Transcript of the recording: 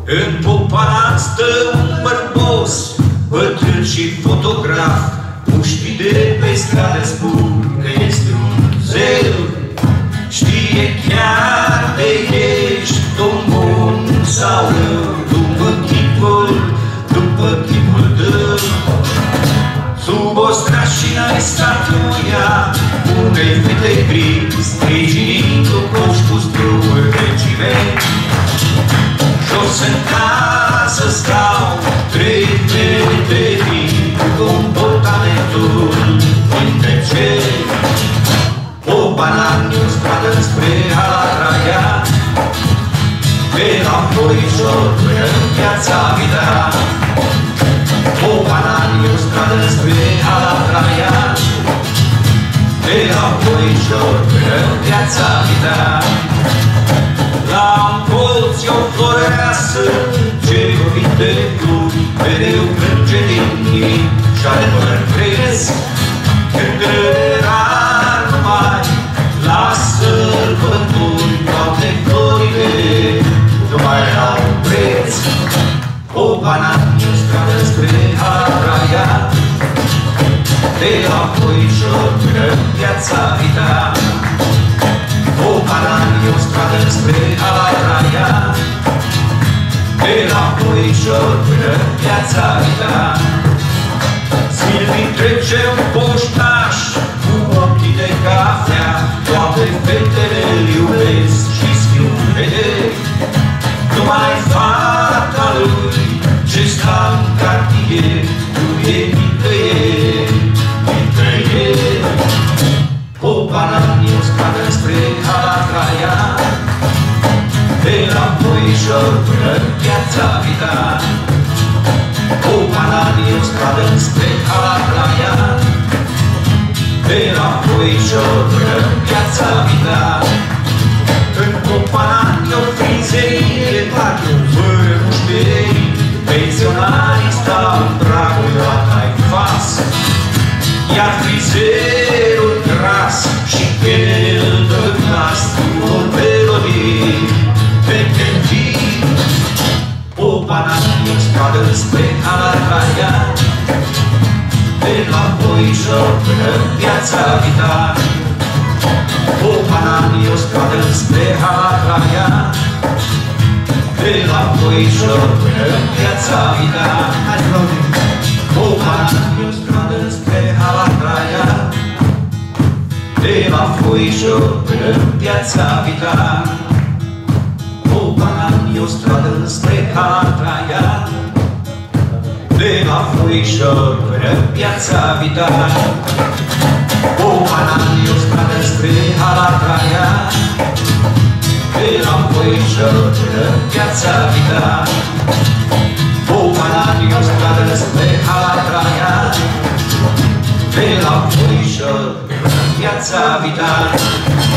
În Popalan stă un bărbos, bătrân și fotograf. Puștii de pe stradă spun că este un zeu. Știe chiar de ești om bun sau rău, după chipul tău. Sub o strașină ai statuia unei fete gri, sprijinind-o coș cu struguri de ciment. Jos în casă stau trei fete vii, comportamentul între cei. Popalan e o stradă spre Alatraia, de la Foișor până în Piața Vidra. Popalan e o stradă spre Alatraia, de la Foișor până în Piața Vidra. La un colț e o floreasă ce vorbit de flori, mereu plânge din nimic și-are păr cresc. Când rar numai la sărbători, toate florile nu mai au preț. Popalan e o stradă spre Alatraia, de la Foișor până în Piața Vidra. Popalan e o stradă spre Alatraia, de la Foișor până în Piața Vidra. Zilnic trece un poștaș cu ochii de cafea, toate fetele îl iubesc și scriu vederi. Numai fata lui ce sta în cartier, nu e nicăieri. Popalan e o stradă spre Alatraia, de la Foișor până în Piața Vidra. Popalan e o stradă spre Alatraia, de la Foișor până în Piața Vidra. În Popalan e o frizerie de patru, fără mușterii, pensionarii stau în pragul la taifas. Iar frizerul tras și el dă glas cu o melodie de cântii. Popalan e o stradă spre Alatraia, de la Foișor până în Piața Vidra. Popalan e o stradă spre Alatraia, de la Foișor până în Piața Vidra. Popalan e o stradă spre Alatraia, de la Foișor până în Piața Vidra. Popalan e o stradă spre Alatraia, de la Foișor până în Piața Vidra. Popalan e o stradă spre Alatraia, de la Foișor până în Piața Vidra. Popalan e o stradă spre Alatraia, de la Foișor până în Piața Vidra.